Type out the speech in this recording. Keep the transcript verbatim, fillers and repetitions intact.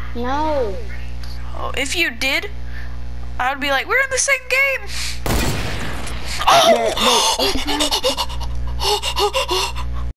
No. Oh, if you did, I would be like, we're in the same game. Oh!